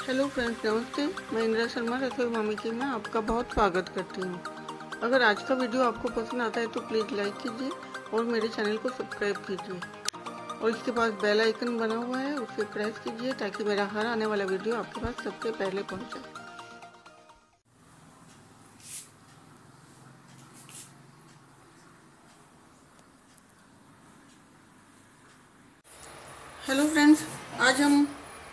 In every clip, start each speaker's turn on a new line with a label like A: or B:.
A: Hello friends, नमस्ते। मैं इंदिरा शर्मा रसोई मामी की में आपका बहुत स्वागत करती हूँ। अगर आज का वीडियो आपको पसंद आता है तो प्लीज़ लाइक कीजिए और मेरे चैनल को सब्सक्राइब कीजिए और इसके पास बेल आइकन बना हुआ है, उसे प्रेस कीजिए ताकि मेरा हर आने वाला वीडियो आपके पास सबसे पहले पहुँचे। हेलो फ्रेंड्स, आज हम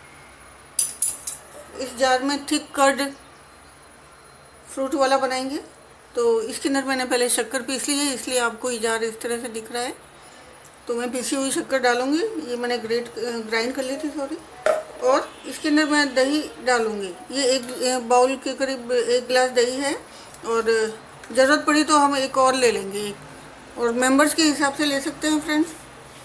A: इस जार में थिक कर्ड फ्रूट वाला बनाएंगे। तो इसके अंदर मैंने पहले शक्कर पीस ली है, इसलिए आपको ये जार इस तरह से दिख रहा है। तो मैं पीसी हुई शक्कर डालूंगी, ये मैंने ग्राइंड कर ली थी, सॉरी। और इसके अंदर मैं दही डालूंगी। ये एक बाउल के करीब 1 गिलास दही है और ज़रूरत पड़ी तो हम एक और ले लेंगे, और मेंबर्स के हिसाब से ले सकते हैं फ्रेंड्स।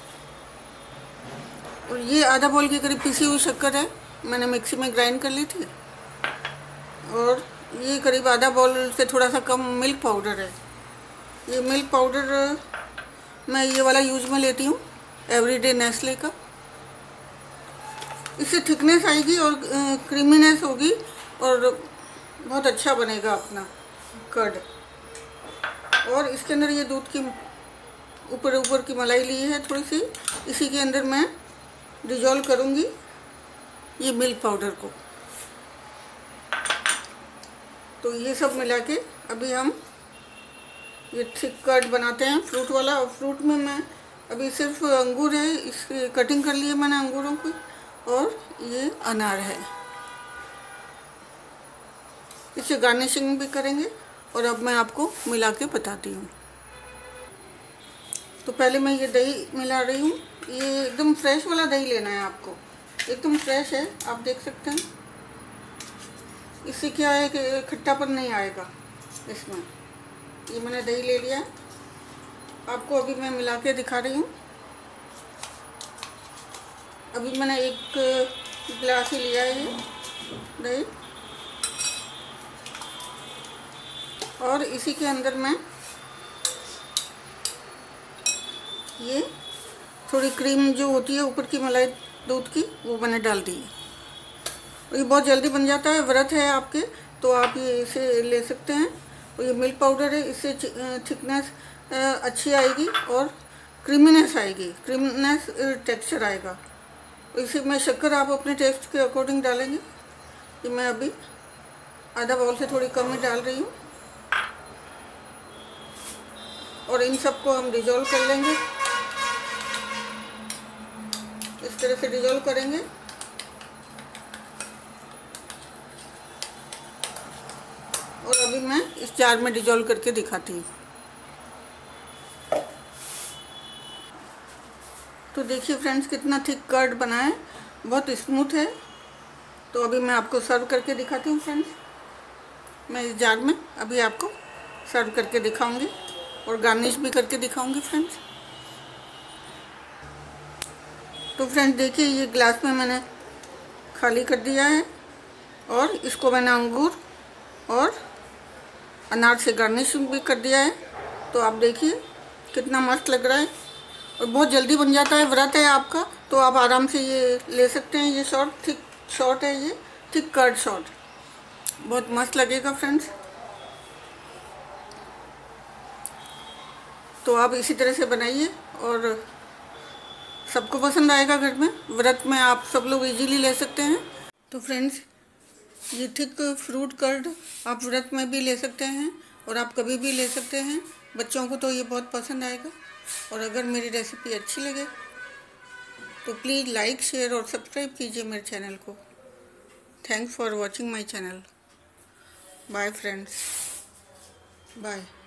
A: और ये आधा बाउल के करीब पीसी हुई शक्कर है, मैंने मिक्सी में ग्राइंड कर ली थी। और ये करीब आधा बाउल से थोड़ा सा कम मिल्क पाउडर है। ये मिल्क पाउडर मैं ये वाला यूज में लेती हूँ, एवरीडे नेस्ले का। इससे थिकनेस आएगी और क्रीमीनेस होगी और बहुत अच्छा बनेगा अपना कर्ड। और इसके अंदर ये दूध की ऊपर की मलाई ली है थोड़ी सी, इसी के अंदर मैं डिजोल्व करूँगी ये मिल्क पाउडर को। तो ये सब मिला के अभी हम ये थिक कर्ड बनाते हैं फ्रूट वाला। और फ्रूट में मैं अभी सिर्फ अंगूर है, इसकी कटिंग कर ली है मैंने अंगूरों की, और ये अनार है। इसे गार्निशिंग भी करेंगे और अब मैं आपको मिला के बताती हूँ। तो पहले मैं ये दही मिला रही हूँ। ये एकदम फ्रेश वाला दही लेना है आपको, एकदम फ्रेश है, आप देख सकते हैं। इससे क्या है कि खट्टापन नहीं आएगा इसमें। ये मैंने दही ले लिया, आपको अभी मैं मिला के दिखा रही हूँ। अभी मैंने 1 गिलास ही लिया है ये दही, और इसी के अंदर मैं ये थोड़ी क्रीम जो होती है ऊपर की मलाई दूध की, वो मैंने डाल दी है। और ये बहुत जल्दी बन जाता है, व्रत है आपके तो आप ये इसे ले सकते हैं। और ये मिल्क पाउडर है, इससे थिकनेस अच्छी आएगी और क्रीमीनेस आएगी, क्रीमीनेस टेक्सचर आएगा। इसी में शक्कर आप अपने टेस्ट के अकॉर्डिंग डालेंगे। ये मैं अभी आधा बाउल से थोड़ी कम ही डाल रही हूँ। और इन सबको हम डिजोल्व कर लेंगे, इस तरह से डिजोल्व करेंगे। और अभी मैं इस जार में डिजोल्व करके दिखाती हूँ। तो देखिए फ्रेंड्स, कितना थिक कर्ड बना है, बहुत स्मूथ है। तो अभी मैं आपको सर्व करके दिखाती हूँ फ्रेंड्स। मैं इस जार में अभी आपको सर्व करके दिखाऊंगी और गार्निश भी करके दिखाऊंगी फ्रेंड्स। तो फ्रेंड्स देखिए, ये ग्लास में मैंने खाली कर दिया है और इसको मैंने अंगूर और अनार से गार्निश भी कर दिया है। तो आप देखिए कितना मस्त लग रहा है और बहुत जल्दी बन जाता है। व्रत है आपका तो आप आराम से ये ले सकते हैं। ये थिक शॉर्ट है, ये थिक कर्ड शॉर्ट, बहुत मस्त लगेगा फ्रेंड्स। तो आप इसी तरह से बनाइए और सबको पसंद आएगा घर में। व्रत में आप सब लोग इजीली ले सकते हैं। तो फ्रेंड्स, ये थिक फ्रूट कर्ड आप व्रत में भी ले सकते हैं और आप कभी भी ले सकते हैं। बच्चों को तो ये बहुत पसंद आएगा। और अगर मेरी रेसिपी अच्छी लगे तो प्लीज़ लाइक, शेयर और सब्सक्राइब कीजिए मेरे चैनल को। Thanks for watching my channel. Bye friends, bye.